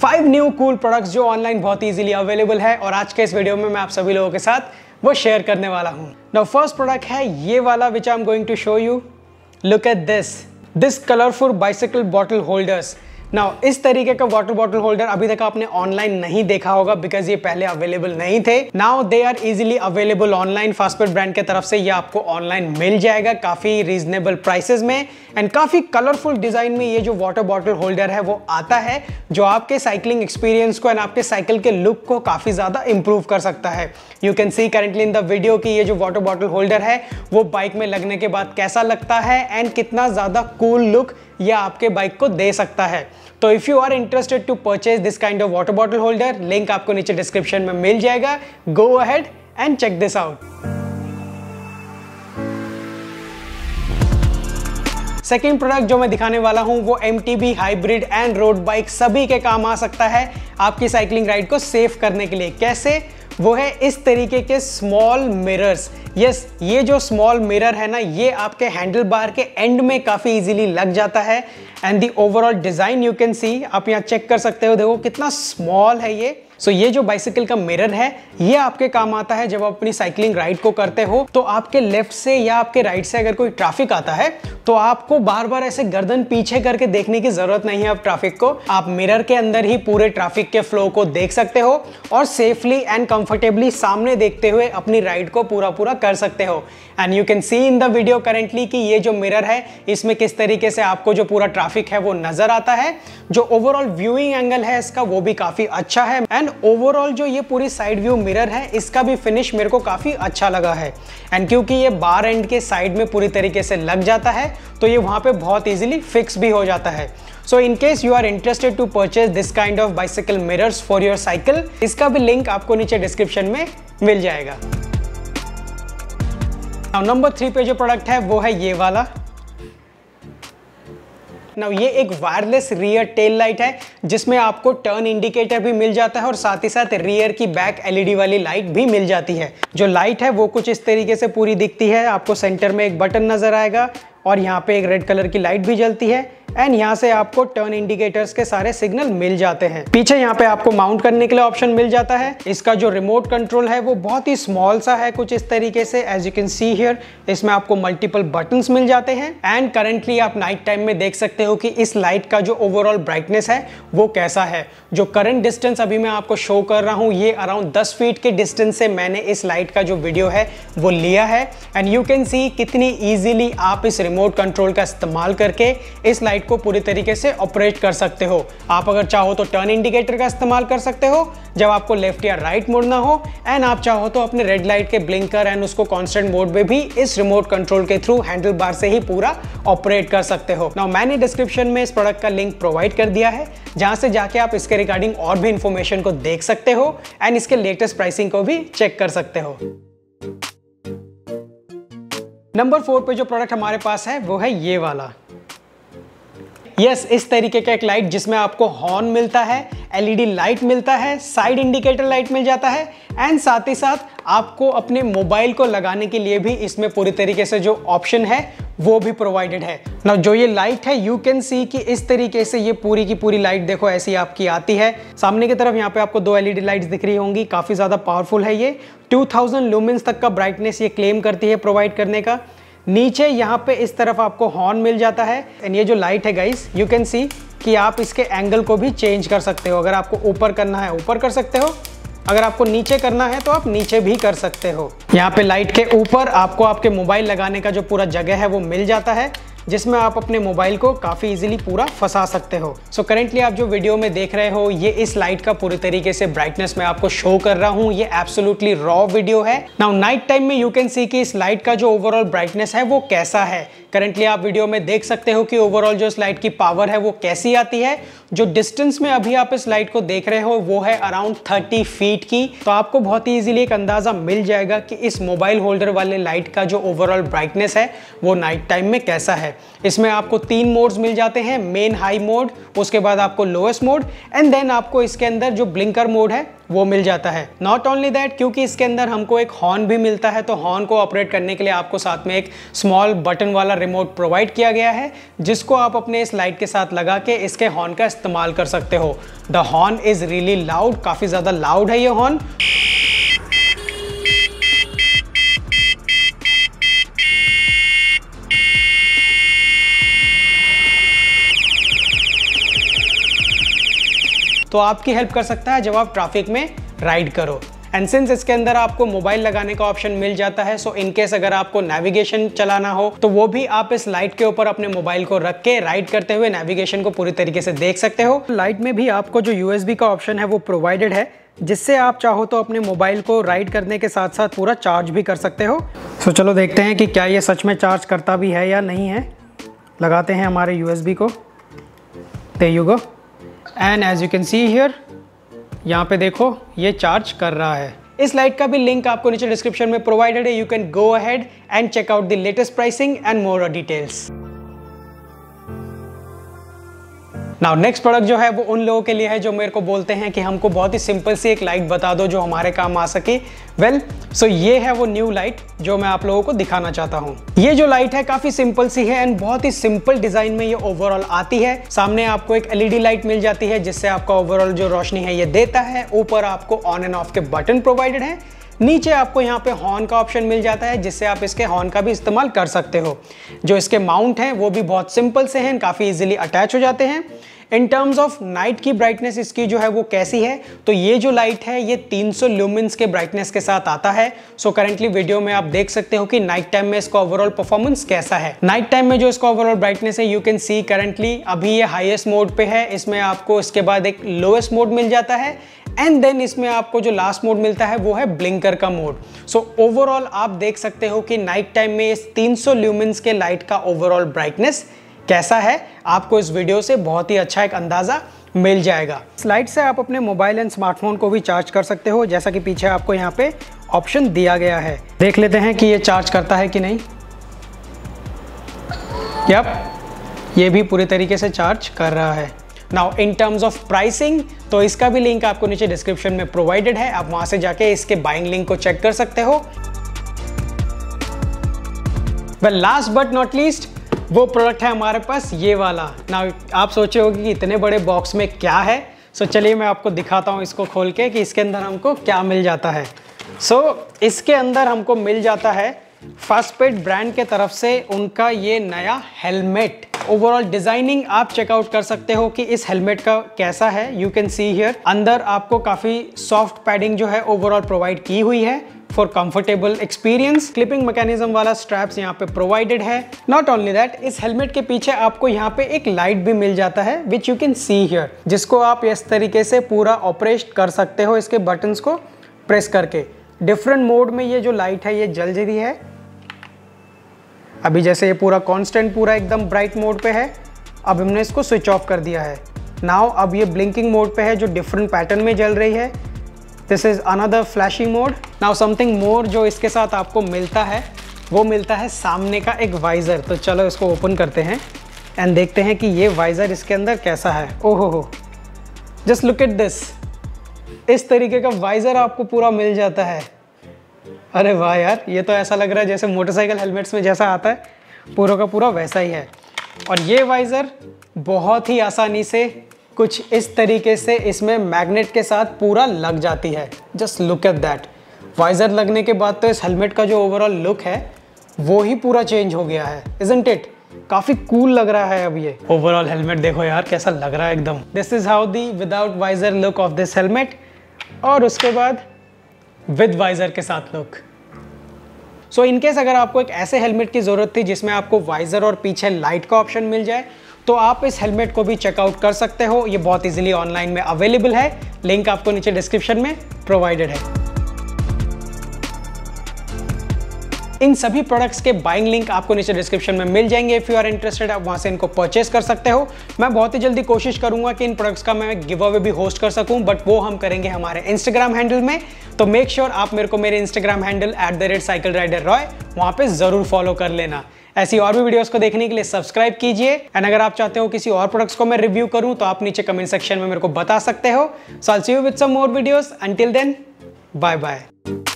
5 new cool products जो online बहुत easily available है और आज के इस वीडियो में मैं आप सभी लोगों के साथ वो शेयर करने वाला हूँ। नाउ फर्स्ट प्रोडक्ट है ये वाला which I am going to show you. Look at this colourful bicycle bottle holders. Now इस तरीके का वाटर बॉटल होल्डर अभी तक आपने ऑनलाइन नहीं देखा होगा बिकॉज ये पहले अवेलेबल नहीं थे। Now they are easily available online. Fastpit brand के तरफ से ये आपको ऑनलाइन मिल जाएगा काफी रीजनेबल प्राइसेस में एंड काफी कलरफुल डिजाइन में। ये जो वाटर बॉटल होल्डर है वो आता है जो आपके साइकिलिंग एक्सपीरियंस को एंड आपके साइकिल के लुक को काफी ज्यादा इंप्रूव कर सकता है। You can see currently in the video कि ये जो वाटर बॉटल होल्डर है वो बाइक में लगने के बाद कैसा लगता है एंड कितना ज्यादा कूल लुक ये आपके बाइक को दे सकता है। तो if you are interested to purchase this kind of water bottle holder, link आपको नीचे डिस्क्रिप्शन में मिल जाएगा। Go ahead and check this out. Second product जो मैं दिखाने वाला हूं वो MTB hybrid and road bike सभी के काम आ सकता है आपकी साइकिलिंग राइड को सेफ करने के लिए। कैसे? वो है इस तरीके के स्मॉल मिरर्स। यस, ये जो स्मॉल मिरर है ना ये आपके हैंडल बार के एंड में काफी इजीली लग जाता है and the overall design you can see, आप यहाँ चेक कर सकते हो, देखो कितना स्मॉल है ये। सो ये जो बाइसिकल का मिरर है ये आपके काम आता है जब आप अपनी साइकिलिंग राइड को करते हो तो आपके लेफ्ट से या आपके राइट से अगर कोई ट्रैफिक आता है तो आपको बार बार ऐसे गर्दन पीछे करके देखने की जरूरत नहीं है। अब ट्रैफिक को आप मिरर के अंदर ही पूरे ट्रैफिक के फ्लो को देख सकते हो और सेफली एंड कंफर्टेबली सामने देखते हुए अपनी राइड को पूरा कर सकते हो। And you can see in the video currently कि ये जो मिरर है इसमें किस तरीके से आपको जो पूरा ट्रैफिक है वो नजर आता है। जो ओवरऑल व्यूइंग एंगल है इसका वो भी काफी अच्छा है एंड ओवरऑल जो ये पूरी साइड व्यू मिरर है इसका भी फिनिश मेरे को काफी अच्छा लगा है। एंड क्योंकि ये बार एंड के साइड में पूरी तरीके से लग जाता है तो ये वहां पे बहुत इजीली फिक्स भी हो जाता है। So in case you are interested to purchase this kind of bicycle mirrors for your cycle, इसका भी लिंक आपको नीचे डिस्क्रिप्शन में मिल जाएगा। नंबर 3 पे जो प्रोडक्ट है वो है ये वाला। Now, ये एक वायरलेस रियर टेल लाइट है जिसमें आपको टर्न इंडिकेटर भी मिल जाता है और साथ ही साथ रियर की बैक LED वाली लाइट भी मिल जाती है। जो लाइट है वो कुछ इस तरीके से पूरी दिखती है। आपको सेंटर में एक बटन नजर आएगा और यहाँ पे एक रेड कलर की लाइट भी जलती है एंड यहाँ से आपको टर्न इंडिकेटर्स के सारे सिग्नल मिल जाते हैं। पीछे यहाँ पे आपको माउंट करने के लिए ऑप्शन मिल जाता है। इसका जो रिमोट कंट्रोल है वो बहुत ही स्मॉल सा है कुछ इस तरीके से। As you can see here इसमें आपको मल्टीपल बटन्स मिल जाते हैं एंड करेंटली आप नाइट टाइम में देख सकते हो कि इस लाइट का जो ओवरऑल ब्राइटनेस है वो कैसा है। जो करंट डिस्टेंस अभी मैं आपको शो कर रहा हूँ ये अराउंड 10 फीट के डिस्टेंस से मैंने इस लाइट का जो वीडियो है वो लिया है एंड यू कैन सी कितनी ईजिली आप इस रिमोट कंट्रोल का इस्तेमाल करके इस लाइट को पूरी तरीके से ऑपरेट कर सकते हो। आप अगर चाहो तो टर्न इंडिकेटर का इस्तेमाल कर सकते हो जब आपको लेफ्ट या राइट मुड़ना हो एंड आप चाहो तो अपने रेड लाइट के ब्लिंकर एंड उसको कांस्टेंट मोड में भी इस रिमोट कंट्रोल के थ्रू हैंडल बार से ही पूरा ऑपरेट कर सकते हो। नाउ मैंने डिस्क्रिप्शन में इस प्रोडक्ट का लिंक प्रोवाइड कर दिया है जहां से जाके आप इसके रिगार्डिंग और भी इंफॉर्मेशन को देख सकते हो एंड इसके लेटेस्ट प्राइसिंग को भी चेक कर सकते हो। नंबर 4 पे जो प्रोडक्ट हमारे पास है वो है ये वाला। यस, इस तरीके का एक लाइट जिसमें आपको हॉर्न मिलता है, LED लाइट मिलता है, साइड इंडिकेटर लाइट मिल जाता है एंड साथ ही साथ आपको अपने मोबाइल को लगाने के लिए भी इसमें पूरी तरीके से जो ऑप्शन है वो भी प्रोवाइडेड है। नाउ जो ये लाइट है यू कैन सी कि इस तरीके से ये पूरी की पूरी लाइट देखो ऐसी आपकी आती है। सामने की तरफ यहाँ पे आपको 2 LED लाइट्स दिख रही होंगी। काफी ज्यादा पावरफुल है ये। 2000 लुमेंस तक का ब्राइटनेस ये क्लेम करती है प्रोवाइड करने का। नीचे यहाँ पे इस तरफ आपको हॉर्न मिल जाता है एंड ये जो लाइट है गाइस यू कैन सी कि आप इसके एंगल को भी चेंज कर सकते हो। अगर आपको ऊपर करना है ऊपर कर सकते हो, अगर आपको नीचे करना है तो आप नीचे भी कर सकते हो। यहाँ पे लाइट के ऊपर आपको आपके मोबाइल लगाने का जो पूरा जगह है वो मिल जाता है जिसमें आप अपने मोबाइल को काफी इजीली पूरा फंसा सकते हो। सो करेंटली आप जो वीडियो में देख रहे हो ये इस लाइट का पूरी तरीके से ब्राइटनेस मैं आपको शो कर रहा हूँ। ये एब्सोल्युटली रॉ वीडियो है। नाउ नाइट टाइम में यू कैन सी कि इस लाइट का जो ओवरऑल ब्राइटनेस है वो कैसा है। करेंटली आप वीडियो में देख सकते हो कि ओवरऑल जो इस लाइट की पावर है वो कैसी आती है। जो डिस्टेंस में अभी आप इस लाइट को देख रहे हो वो है अराउंड 30 फीट की। तो आपको बहुत ही इजीली एक अंदाजा मिल जाएगा कि इस मोबाइल होल्डर वाले लाइट का जो ओवरऑल ब्राइटनेस है वो नाइट टाइम में कैसा है। इसमें आपको 3 मोड्स मिल जाते हैं, मेन हाई मोड, उसके बाद आपको लोएस्ट मोड एंड देन आपको इसके अंदर जो ब्लिंकर मोड है वो मिल जाता है। नॉट ओनली दैट, क्योंकि इसके अंदर हमको एक हॉर्न भी मिलता है तो हॉर्न को ऑपरेट करने के लिए आपको साथ में एक स्मॉल बटन वाला रिमोट प्रोवाइड किया गया है, जिसको आप अपने इस लाइट के साथ लगा के इसके हॉर्न का इस्तेमाल कर सकते हो। The horn is really loud, काफी ज्यादा लाउड है ये हॉर्न। तो आपकी हेल्प कर सकता है जब आप ट्रैफिक में राइड करो। एंड सिंस इसके अंदर आपको मोबाइल लगाने का ऑप्शन मिल जाता है, सो इनकेस अगर आपको नेविगेशन चलाना हो तो वो भी आप इस लाइट के ऊपर अपने मोबाइल को रख के राइड करते हुए नेविगेशन को पूरी तरीके से देख सकते हो। लाइट में भी आपको जो USB का ऑप्शन है वो प्रोवाइडेड है, जिससे आप चाहो तो अपने मोबाइल को राइड करने के साथ साथ पूरा चार्ज भी कर सकते हो। तो चलो देखते हैं कि क्या ये सच में चार्ज करता भी है या नहीं है। लगाते हैं हमारे USB को। There you go। And as you can see here, यहाँ पे देखो ये चार्ज कर रहा है। इस लाइट का भी लिंक आपको नीचे डिस्क्रिप्शन में प्रोवाइडेड है। You can go ahead and check out the latest pricing and more details. Now next product जो है वो उन लोगों के लिए है जो मेरे को बोलते हैं कि हमको बहुत ही सिंपल सी एक लाइट बता दो जो हमारे काम आ सके। वेल सो ये है वो न्यू लाइट जो मैं आप लोगों को दिखाना चाहता हूँ। ये जो लाइट है काफी सिंपल सी है एंड बहुत ही सिंपल डिजाइन में ये ओवरऑल आती है। सामने आपको एक LED लाइट मिल जाती है जिससे आपका ओवरऑल जो रोशनी है ये देता है। ऊपर आपको ऑन एंड ऑफ के बटन प्रोवाइडेड है। नीचे आपको यहाँ पे हॉर्न का ऑप्शन मिल जाता है जिससे आप इसके हॉर्न का भी इस्तेमाल कर सकते हो। जो इसके माउंट हैं वो भी बहुत सिंपल से हैं, काफ़ी इजीली अटैच हो जाते हैं। इन टर्म्स ऑफ नाइट की ब्राइटनेस इसकी जो है वो कैसी है, तो ये जो लाइट है ये 300 ल्यूमेंस के ब्राइटनेस के साथ आता है। सो करेंटली वीडियो में आप देख सकते हो कि नाइट टाइम में इसका ओवरऑल परफॉर्मेंस कैसा है। नाइट टाइम में जो इसका ओवरऑल ब्राइटनेस है, यू कैन सी करेंटली अभी ये हाईएस्ट मोड पे है। इसमें आपको इसके बाद एक लोएस्ट मोड मिल जाता है एंड देन इसमें आपको जो लास्ट मोड मिलता है वो है ब्लिंकर का मोड। सो ओवरऑल आप देख सकते हो कि नाइट टाइम में इस 300 ल्यूमेंस के लाइट का ओवरऑल ब्राइटनेस कैसा है, आपको इस वीडियो से बहुत ही अच्छा एक अंदाजा मिल जाएगा। इस लाइट से आप अपने मोबाइल एंड स्मार्टफोन को भी चार्ज कर सकते हो, जैसा कि पीछे आपको यहाँ पे ऑप्शन दिया गया है। देख लेते हैं कि ये चार्ज करता है कि नहीं। यप, ये भी पूरी तरीके से चार्ज कर रहा है। Now in terms of pricing, तो इसका भी लिंक आपको नीचे डिस्क्रिप्शन में प्रोवाइडेड है। आप वहां से जाके इसके बाइंग लिंक को चेक कर सकते हो। Well last but not least, वो प्रोडक्ट है हमारे पास ये वाला। नाउ आप सोचे होगे कि इतने बड़े बॉक्स में क्या है। सो चलिए मैं आपको दिखाता हूँ इसको खोल के कि इसके अंदर हमको क्या मिल जाता है। सो इसके अंदर हमको मिल जाता है फर्स्टपेड ब्रांड के तरफ से उनका ये नया हेलमेट। ओवरऑल डिजाइनिंग आप चेकआउट कर सकते हो कि इस हेलमेट का कैसा है। यू कैन सी हियर, अंदर आपको काफी सॉफ्ट पैडिंग जो है ओवरऑल प्रोवाइड की हुई है for comfortable experience. Clipping mechanism वाला स्ट्रैप्स यहाँ पे प्रोवाइडेड है। नॉट ओनली दैट, इस हेलमेट के पीछे आपको यहाँ पे एक लाइट भी मिल जाता है which you can see here, जिसको आप इस तरीके से पूरा ऑपरेट कर सकते हो इसके बटन्स को प्रेस करके। डिफरेंट मोड में ये जो लाइट है ये जल रही है। अभी जैसे ये पूरा कांस्टेंट पूरा एकदम ब्राइट मोड पे है, अब हमने इसको स्विच ऑफ कर दिया है। नाउ अब ये ब्लिंकिंग मोड पे है जो डिफरेंट पैटर्न में जल रही है। This is another flashing mode. Now something more जो इसके साथ आपको मिलता है वो मिलता है सामने का एक वाइजर। तो चलो इसको ओपन करते हैं एंड देखते हैं कि ये वाइजर इसके अंदर कैसा है। ओहो हो, जस्ट लुक एट दिस। इस तरीके का वाइजर आपको पूरा मिल जाता है। अरे वाह यार, ये तो ऐसा लग रहा है जैसे मोटरसाइकिल हेलमेट्स में जैसा आता है पूरा का पूरा वैसा ही है। और ये वाइजर बहुत ही आसानी से कुछ इस तरीके से इसमें मैग्नेट के साथ पूरा लग जाती है। Just look at that. Visor लगने के बाद तो इस हेलमेट का जो ओवरऑल लुक है वो ही पूरा चेंज हो गया है, इजंट इट? काफी कूल लग रहा है अब ये ओवरऑल हेलमेट। देखो यार कैसा लग रहा है एकदम। This is how the without visor look of this helmet, और उसके बाद विद वाइजर के साथ लुक। सो इनकेस अगर आपको एक ऐसे हेलमेट की जरूरत थी जिसमें आपको वाइजर और पीछे लाइट का ऑप्शन मिल जाए, तो आप इस हेलमेट को भी चेकआउट कर सकते हो। ये बहुत इजीली ऑनलाइन में अवेलेबल है। लिंक आपको नीचे डिस्क्रिप्शन में प्रोवाइडेड है। इन सभी प्रोडक्ट्स के बाइंग लिंक आपको नीचे डिस्क्रिप्शन में मिल जाएंगे। इफ यू आर इंटरेस्टेड आप वहां से इनको परचेस कर सकते हो। मैं बहुत ही जल्दी कोशिश करूंगा कि इन प्रोडक्ट्स का मैं गिव अवे भी होस्ट कर सकूं, बट वो हम करेंगे हमारे इंस्टाग्राम हैंडल में। तो मेक श्योर आप मेरे को मेरे इंस्टाग्राम हैंडल @cycleriderroy वहां पे जरूर फॉलो कर लेना। ऐसी और भी वीडियोस को देखने के लिए सब्सक्राइब कीजिए। एंड अगर आप चाहते हो किसी और प्रोडक्ट्स को मैं रिव्यू करूं तो आप नीचे कमेंट सेक्शन में मेरे को बता सकते हो। So I will see you with some more videos. Until then, bye bye.